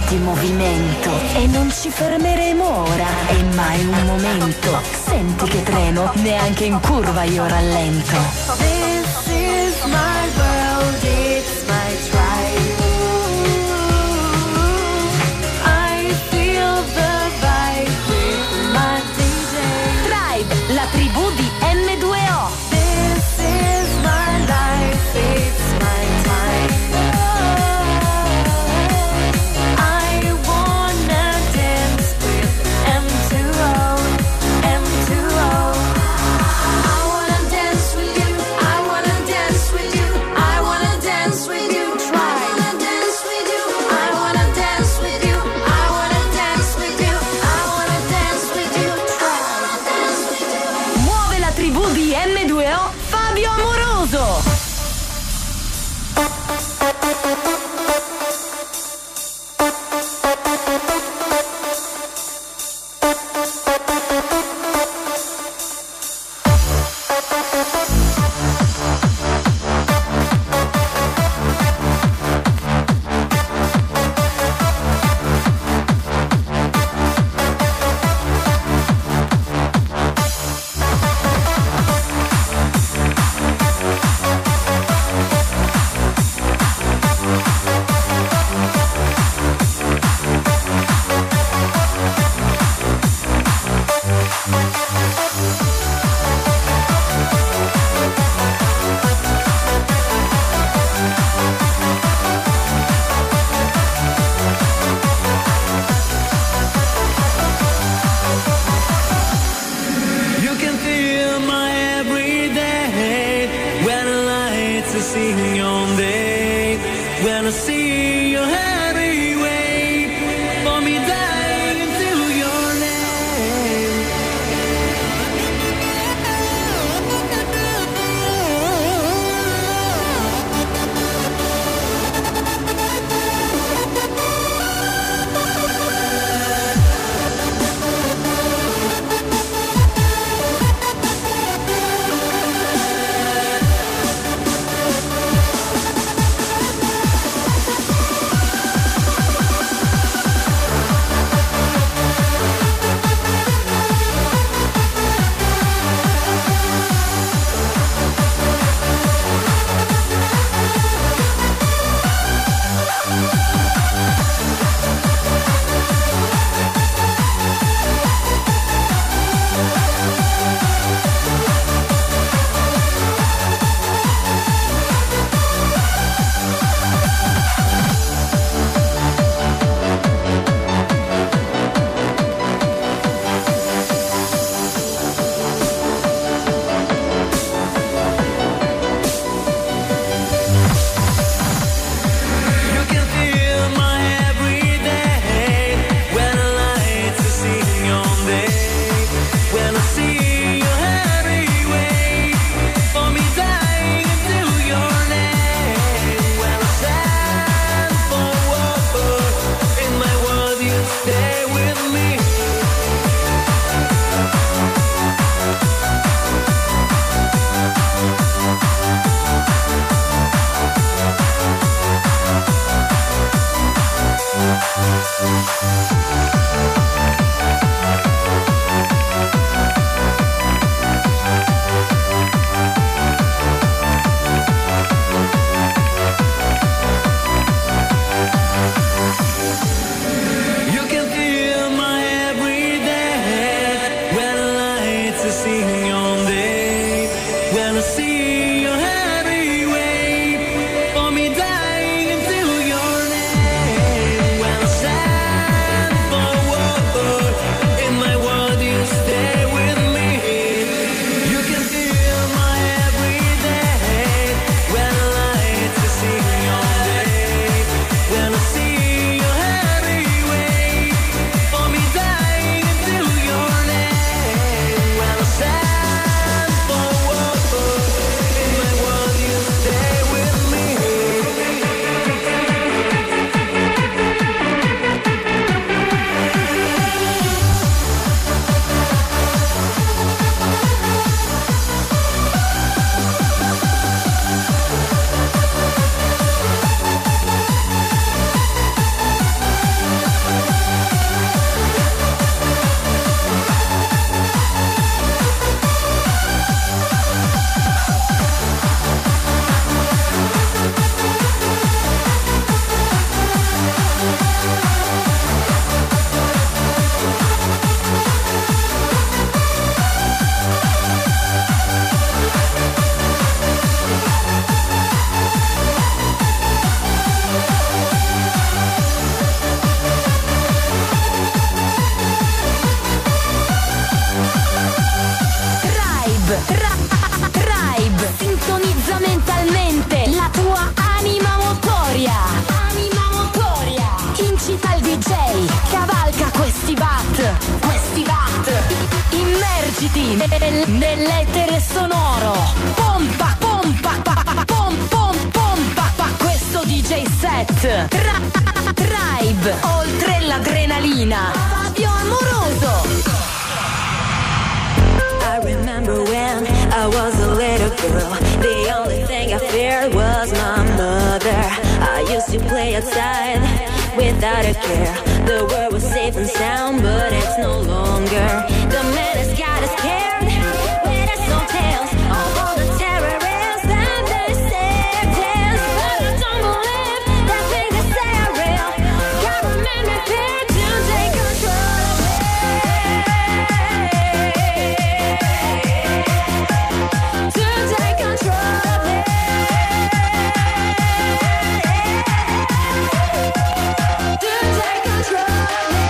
senti in movimento e non ci fermeremo ora, è mai un momento. Senti che treno, neanche in curva io rallento. This is my world, it's my tribe. I feel the vibe with my DJ. Tribe, la tribù di M2O. This is my life, it's my time. I wanna dance with M2O, M2O. I wanna dance with you, I wanna dance with you, I wanna dance with you. Try. I wanna dance with you, I wanna dance with you, I wanna dance with you, I wanna dance with you. Try. I wanna dance with you. Muove la tribù di M2O, Fabio Amoroso. You can feel my everyday when the lights are singing on day. When I see your heavy weight for me dying into your name. You can feel my everyday when the lights are singing on day. When I see your heavy weight for me dying into your name. When I stand for in my world, you stay with me. You can feel my everyday when the lights are singing on day. When I see your heavy weight for me dying into your name. When I stand for senti nell'etere sonoro. Pompa, pompa, pompa questo DJ set. Tribe, oltre l'adrenalina. Fabio Amoroso. I remember when I was a little girl. The only thing I feared was my mother. I used to play outside without a care. The world was safe and sound, but it's no longer. The man has got us scared with his own tales of all the terrorists and they say tales. But I don't believe that things they say are real. Government may fear to take control of it. To take control of it. To take control of it.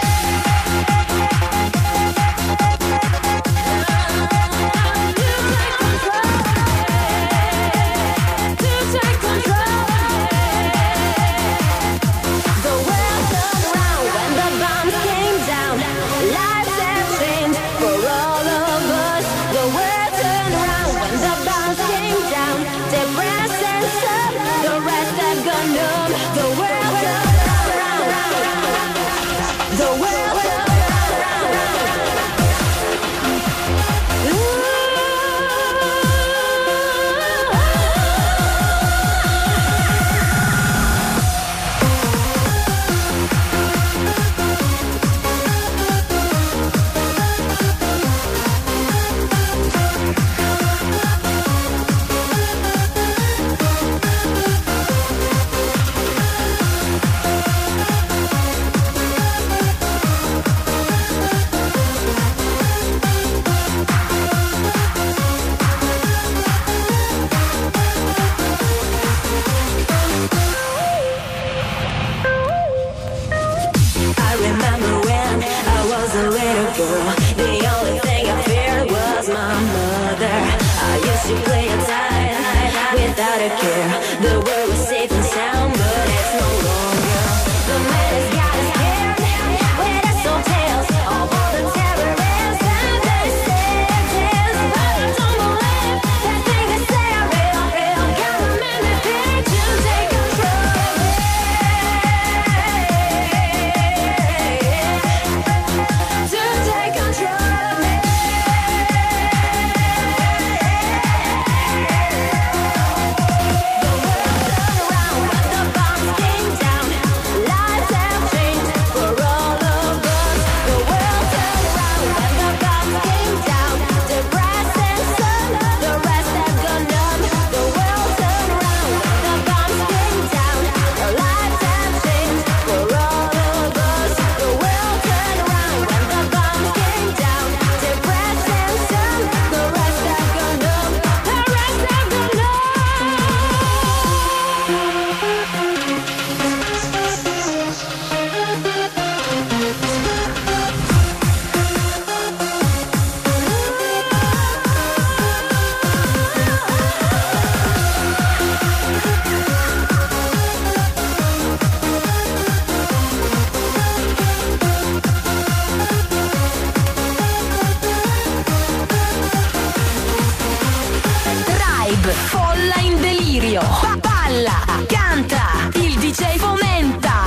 Folla in delirio, balla, canta, il DJ fomenta,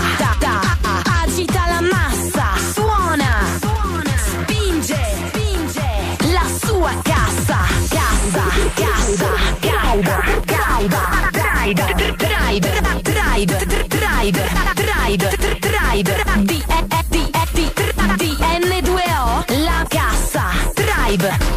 agita la massa, suona, spinge, la sua cassa, DN2O, la cassa, Tribe.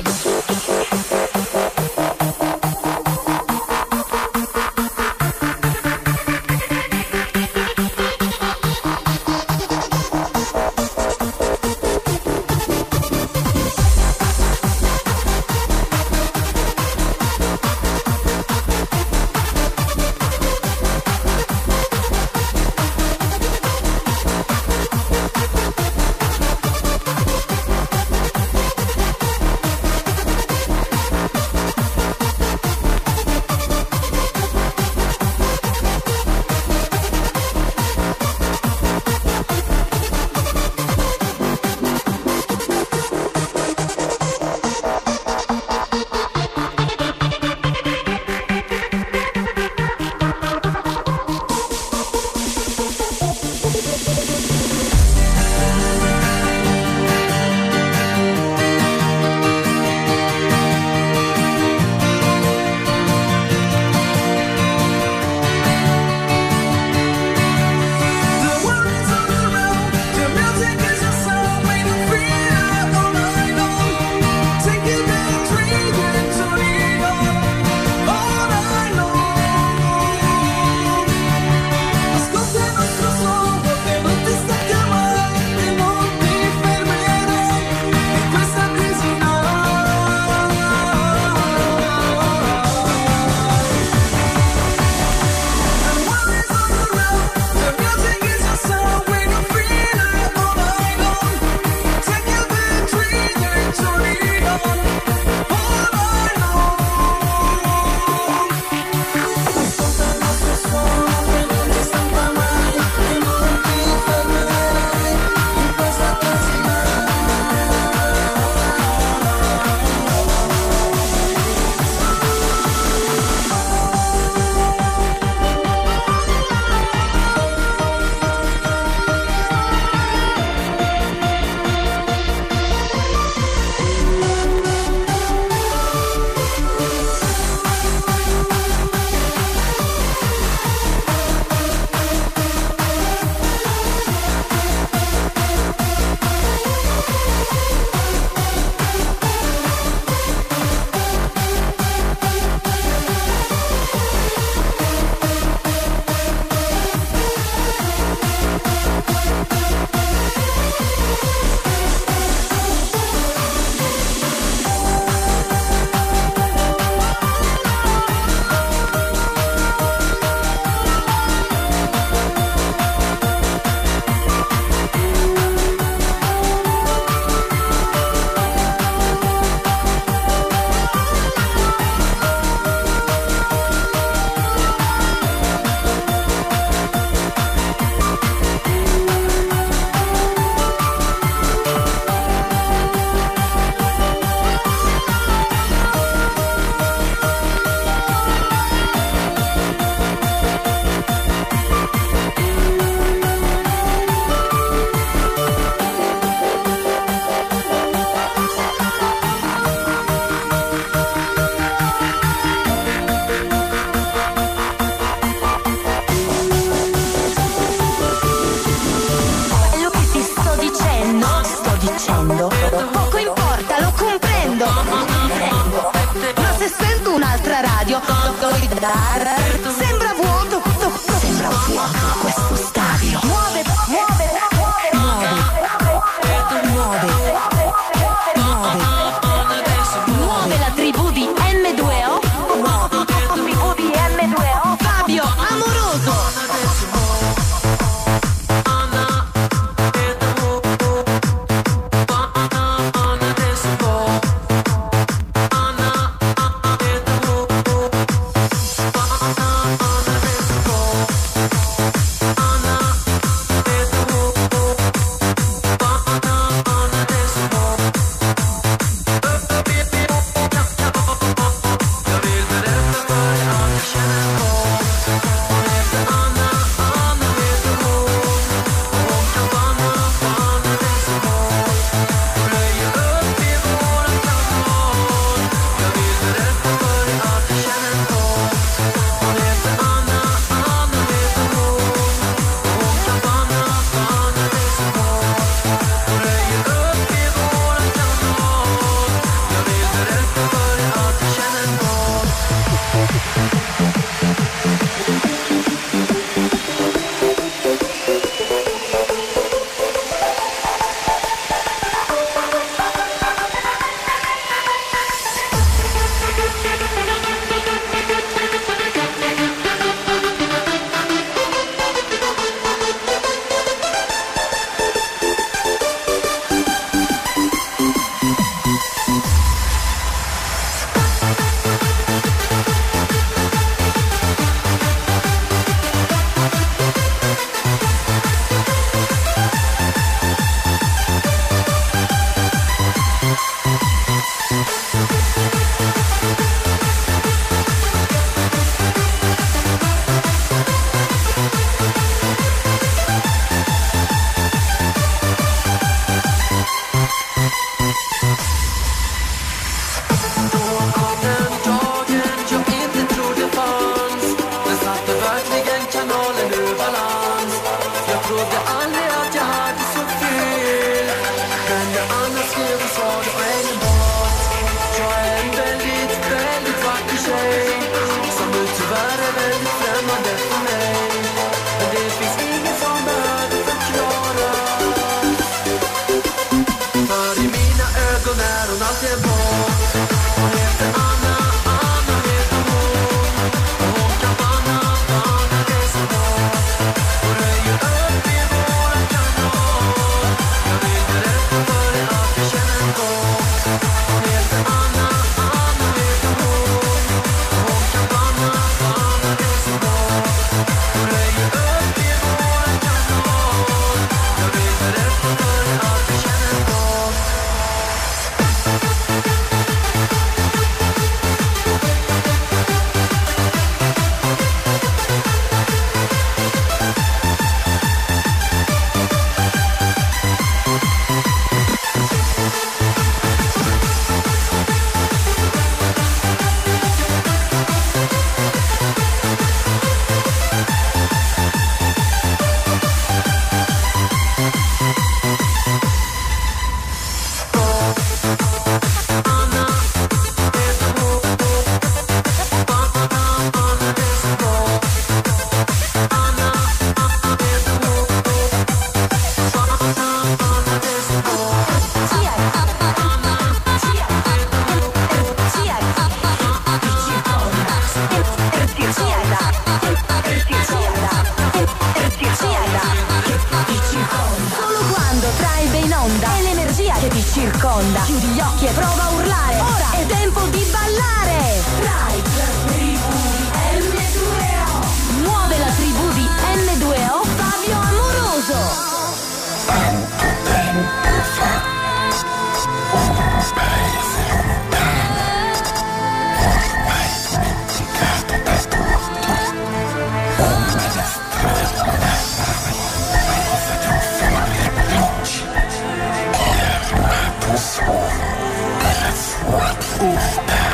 vibe in onda e l'energia che ti circonda. Chiudi gli occhi e prova a urlare. Ora è tempo di ballare. Rai, la tribù di N2O. Muove la tribù di N2O, Fabio Amoroso. Tanto tempo fa, un paese lontano, ormai dimenticato da tutti, una estrema paese di un folle principe che, armato solo della sua divinità,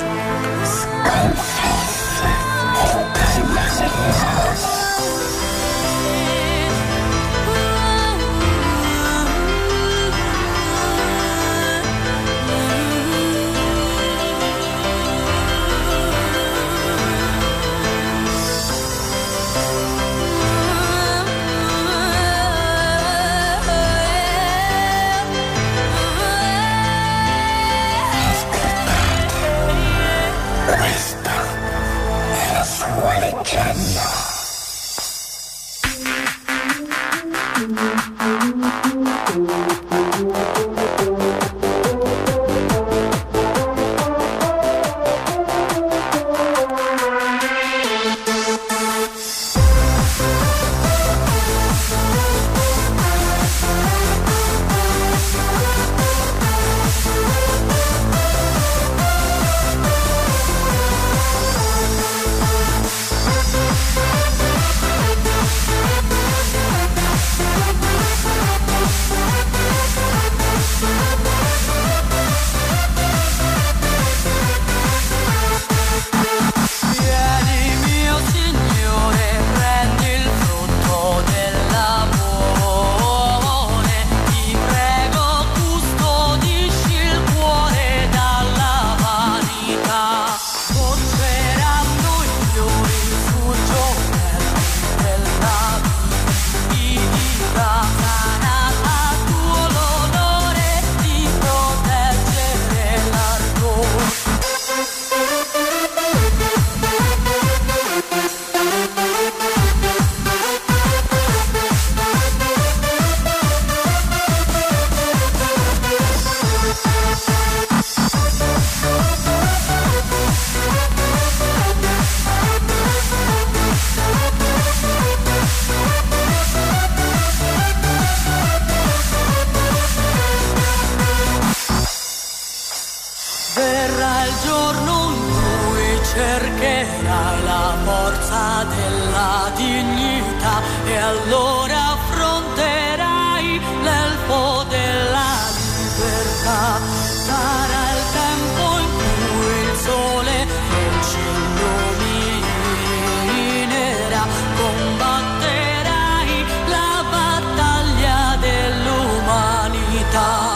sconfisse il demone. Questa è la sua leggenda. Verrà il giorno in cui cercherai la forza della dignità e allora affronterai l'elfo della libertà. Sarà il tempo in cui il sole non ci illuminerà, combatterai la battaglia dell'umanità.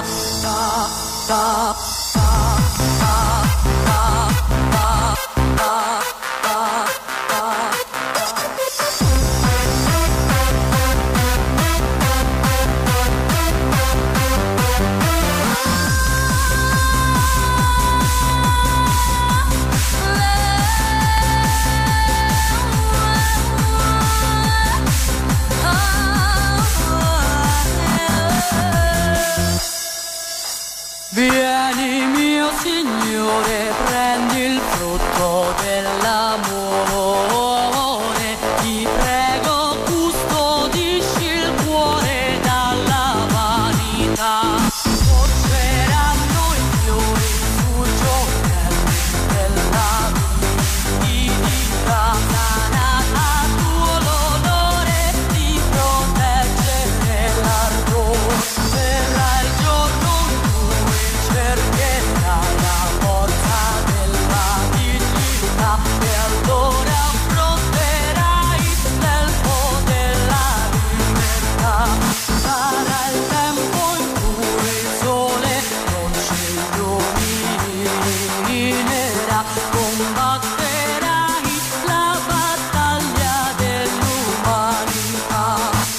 Vieni mio Signore, prendi il frutto dell'amore, ti prego custodisci il cuore dalla vanità. Porgeranno i fiori sul gioiello della divinità, sanata tuo l'onore di proteggere l'ardore. Verrà il giorno in cui cercherai la forza della dignità e allora affronterai l'elfo della libertà. Sarà il tempo in cui il sole non ci illuminerà, combatterai la battaglia dell'umanità.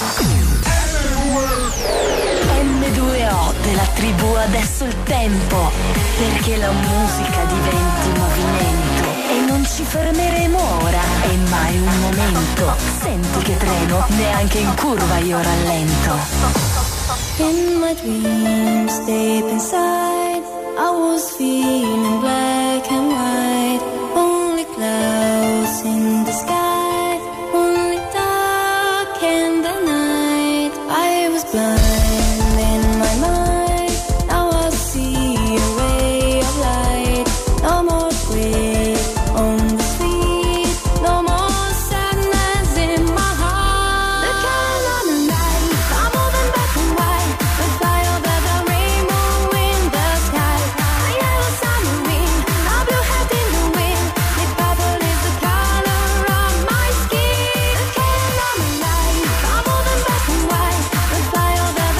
N2O della tribù adesso il tempo, perché la musica diventi movimento e non ci fermeremo ora, è mai un momento. Senti che treno, neanche in curva io rallento. In my dreams, deep inside, I was feeling black and white. Only clouds in the sky, only dark in the night. I was blind in my mind, now I see a ray of light. No more grief on the street, no more sadness in my heart. The colors on the night are moving black and white. We fly over the rainbow in the sky. A yellow submarine, a blue hat in the wind. The purple is the color of my skin. The colors on the night are moving black and white. We fly over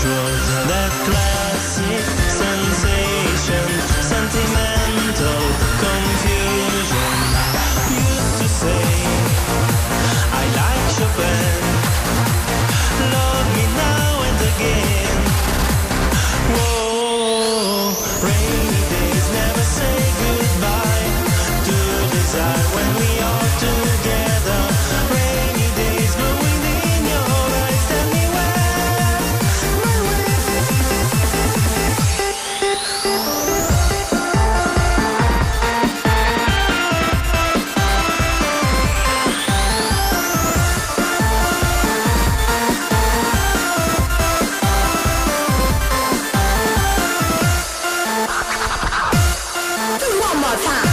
usual. That classic sensation, sentimental confusion. Used to say I like Chopin, love me now and again. Whoa, rainy days never say goodbye to desire when we are together. Rainy days glowing in your eyes, tell me where. One more time.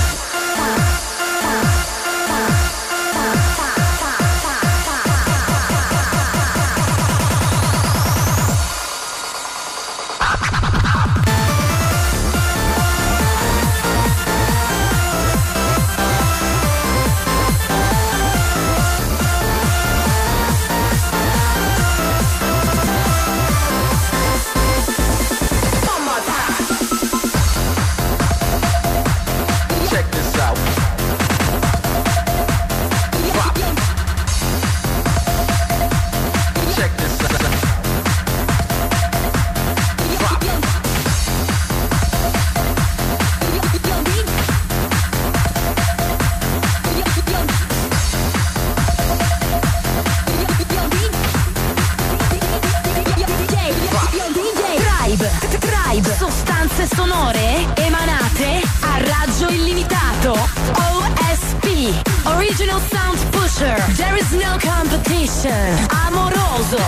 One more time. Check this out. Check this out. Tribe, sostanze sonore emanate a raggio illimitato. OSP, Original Sound Pusher. There is no competition. Amoroso,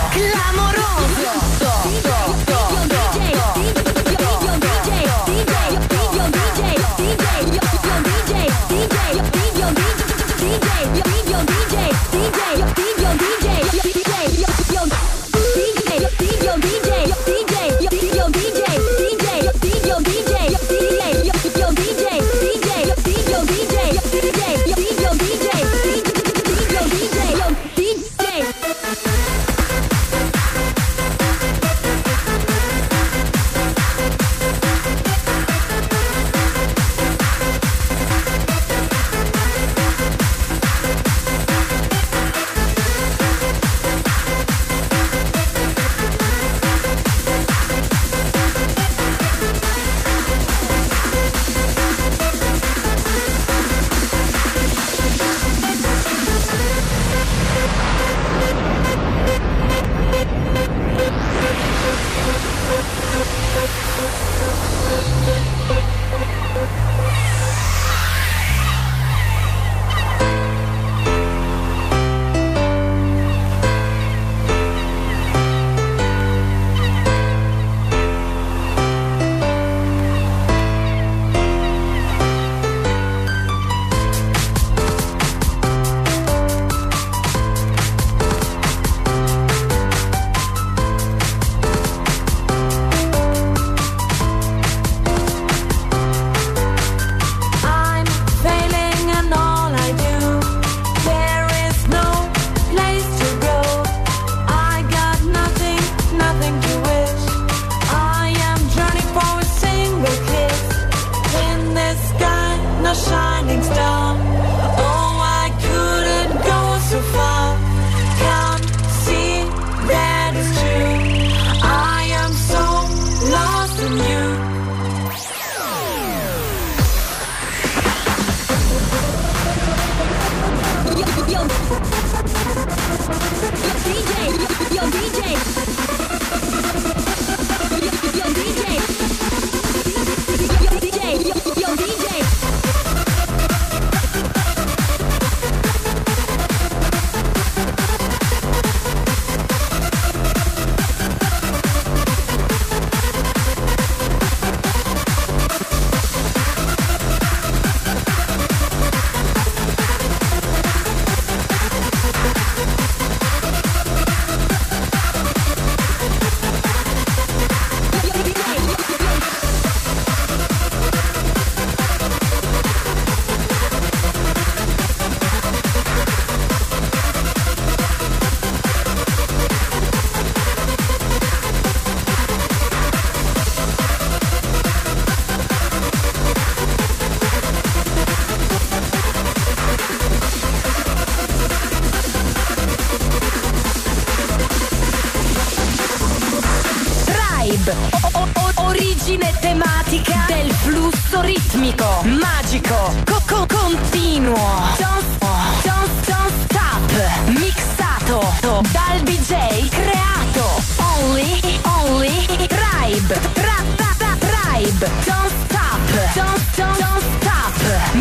flusso ritmico, magico, continuo. Don't stop. Mixato dal DJ, creato. Only Tribe. Tribe. Don't stop. Don't stop.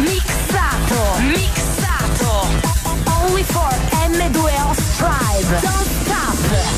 Mixato. Only for M2O Tribe. Don't stop.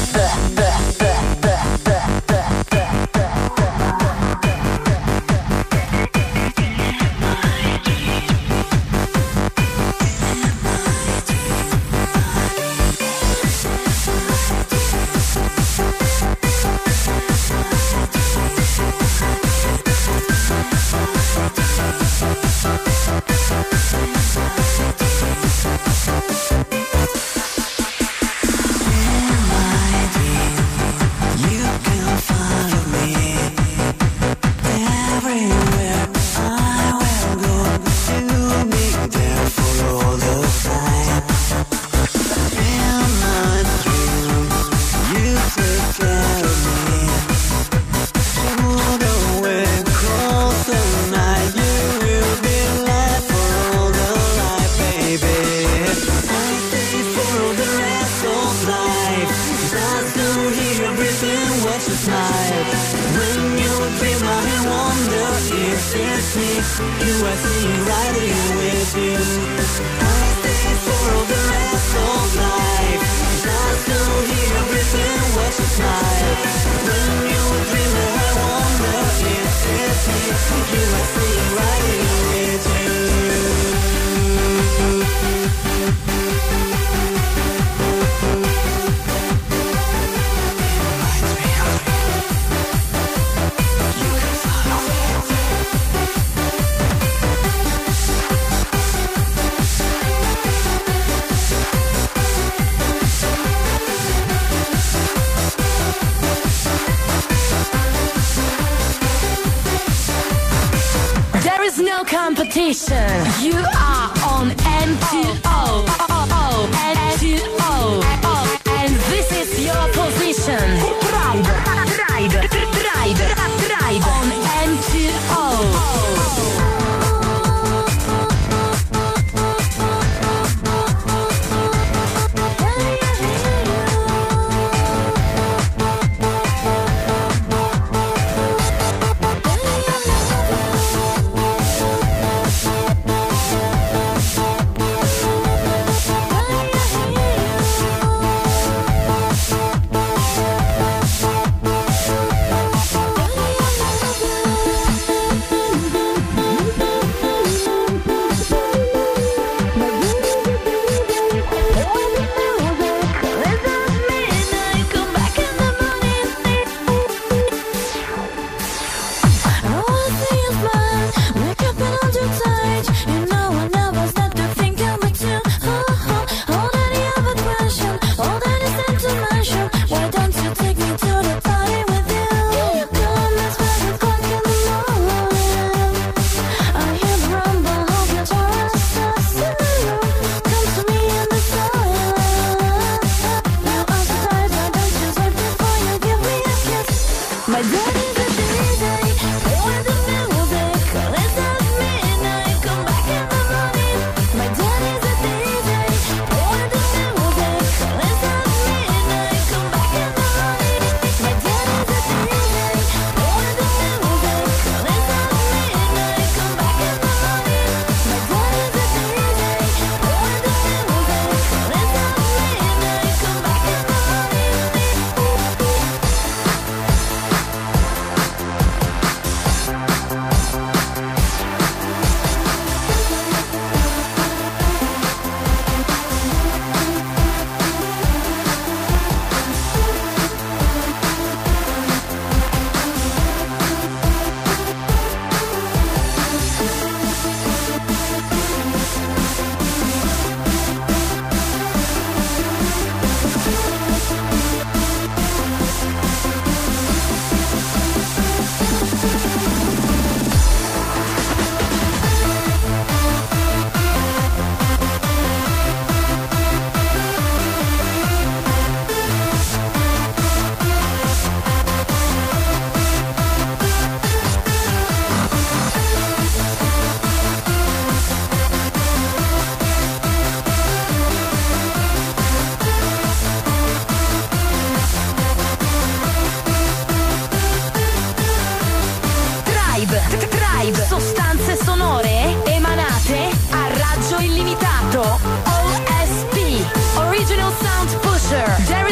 Competition. You are on M2O. M2O. And this is your position. Tribe. On M2O.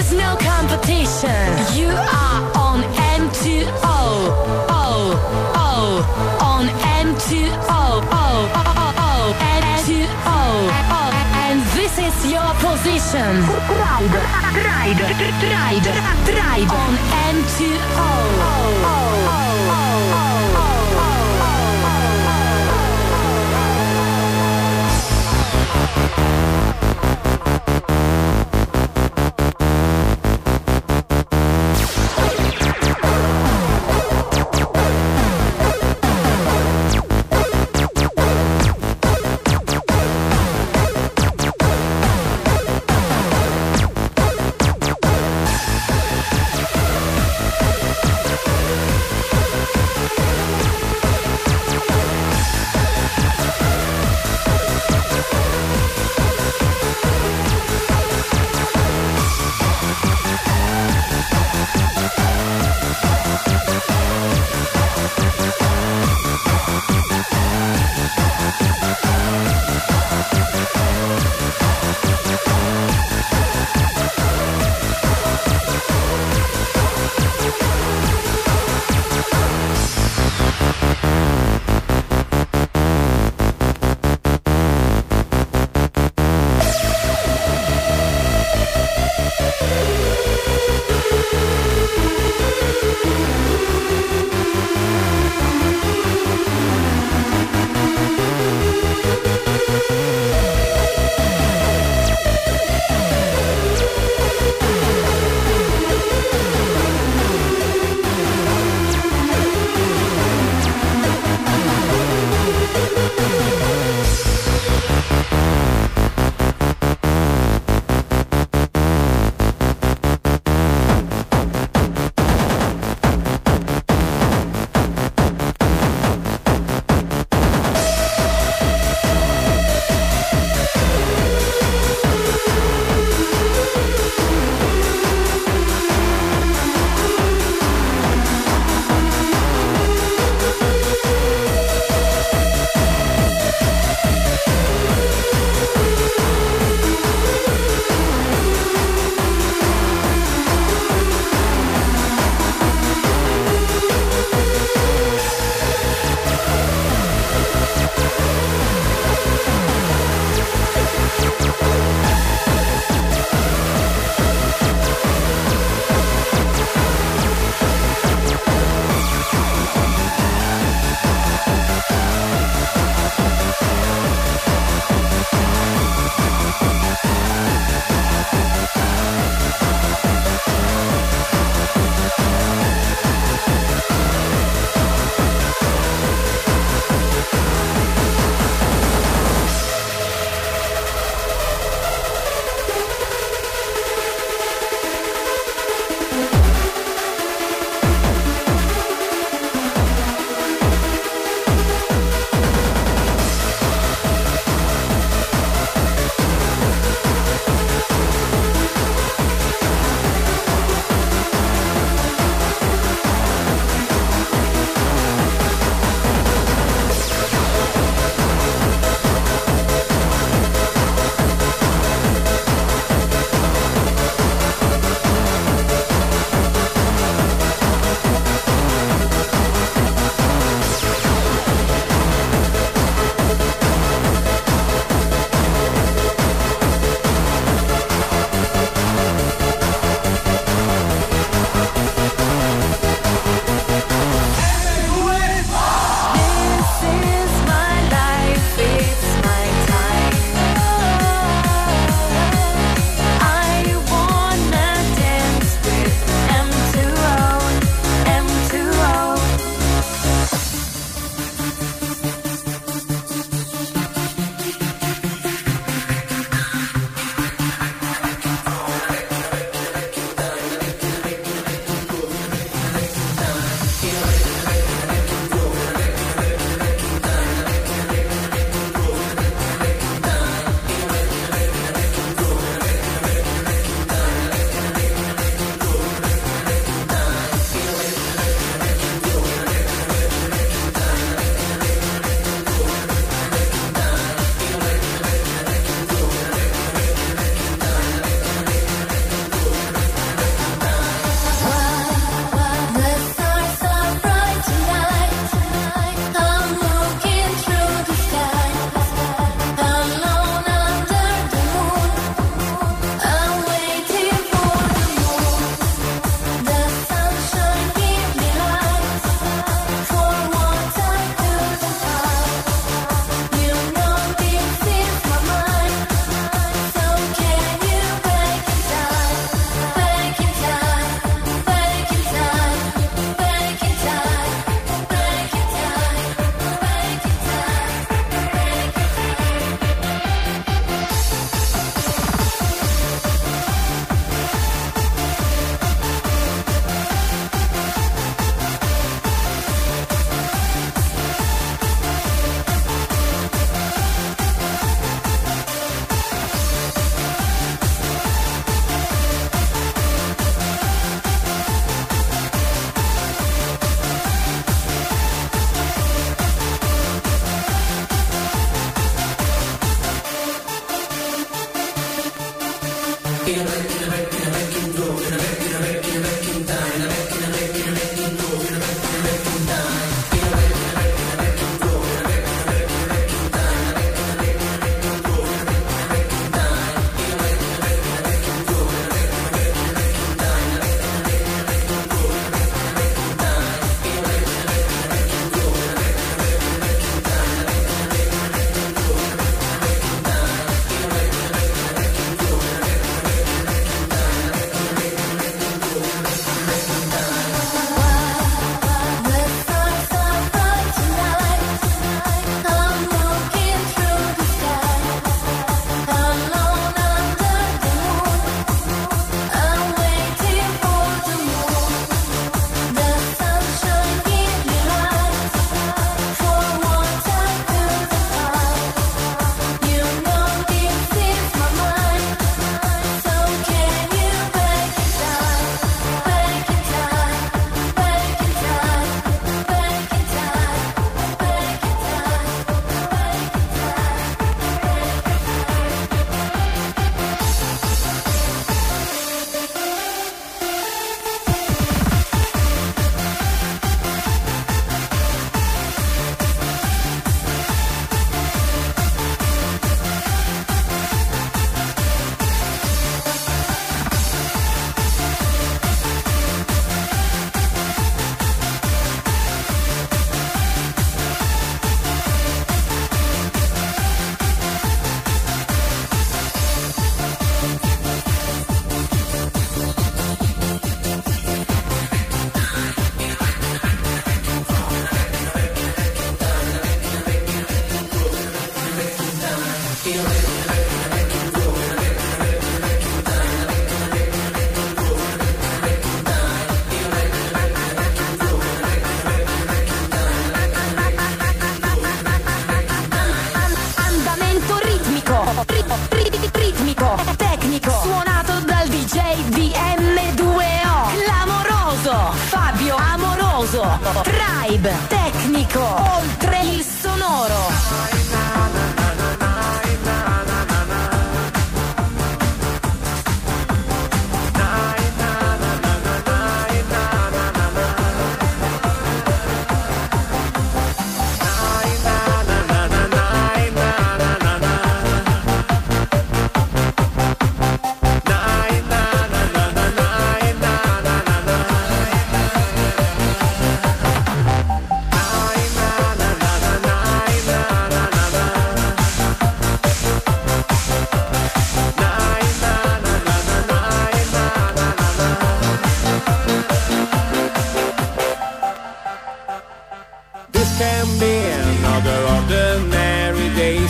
is no competition. You are on M2O. Oh, oh, on M2O. Oh, oh, M2O. And this is your position. Ride on M2O.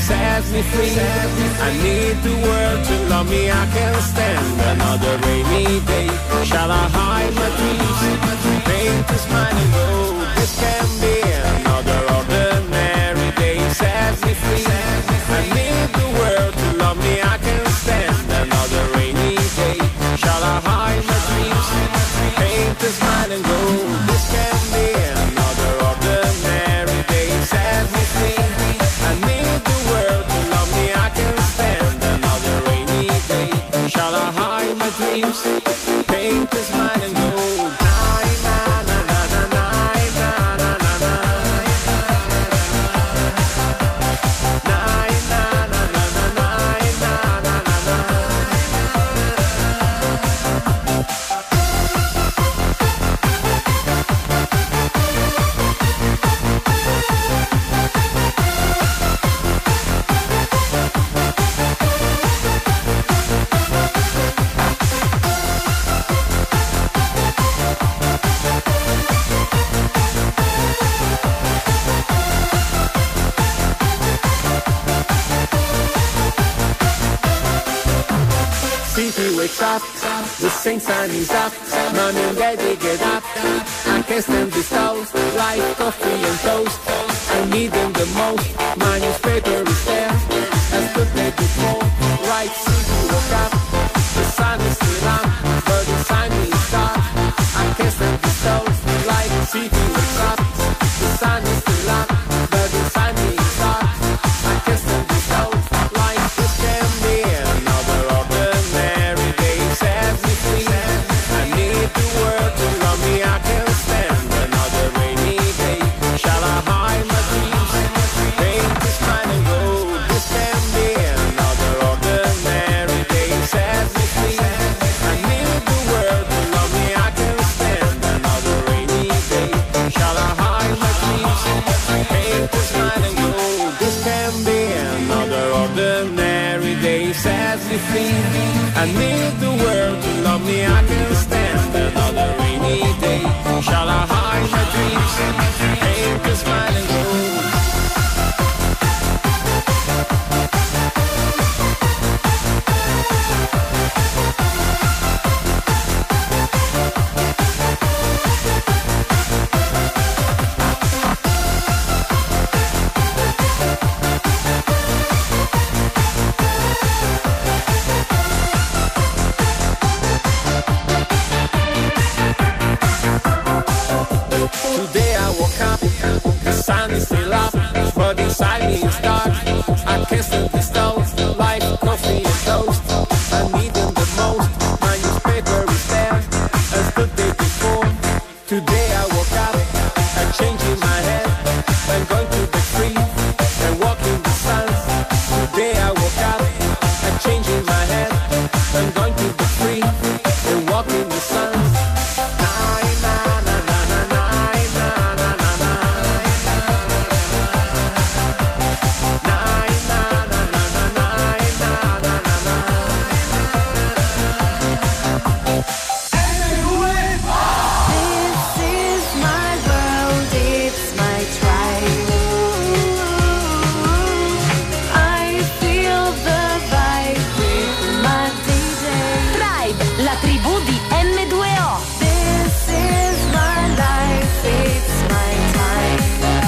set me free. I need the world to love me, I can't stand another rainy day. Shall I hide my dreams, paint a smile and go? This can be another ordinary day. Set me free. I need the world to love me, I can't stand another rainy day. Shall I hide my dreams, paint a smile and go? This can be another ordinary day. Set me free. I need the world to love me, I can't stand another rainy day. Shall I hide my dreams, paint a smile and go? City wakes up, the same sun is up, mommy and daddy get up, I can't stand this toast, like coffee and toast, I need them the most, my newspaper is there, as the day before, right, city woke up, the sun is still up, but the sun is dark, I can't stand this toast, like city wakes up, the sun is still up, but the sun is dark, I can't stand this toast, like this can be another ordinary day. Set me free. I need the world to love me, I can't stand another rainy day. Shall I hide my dreams, paint a smile and go? This can be another ordinary day. Set me free. I need the world to love me, I can't stand another rainy day. Shall I hide my dreams, paint a smile and go? This can be another ordinary day. Set me free. I need the world to love me, I can't stand another rainy day. Shall I hide my dreams, paint a smile and go? Today I woke up, the sun is still up, but inside me is dark. I can't stand this toast, like coffee and toast. I need them the most, my newspaper is there, as the day before. Today I woke up, I changed in my head, I'm going to the street and walk in the sun. Today I woke up, I changed in my head, I'm going to the street and walk in the sun. La tribù di M2O. This is my life, it's my time.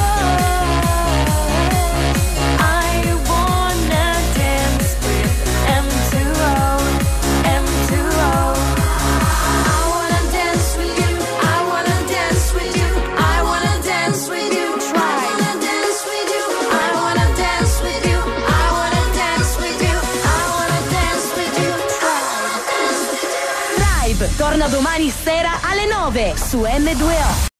I wanna dance with M2O, M2O. I wanna dance with you, I wanna dance with you, I wanna dance with you. Try. I wanna dance with you, I wanna dance with you, I wanna dance with you, I wanna dance with you. Try. Tribe torna domani sera alle 9 su M2O.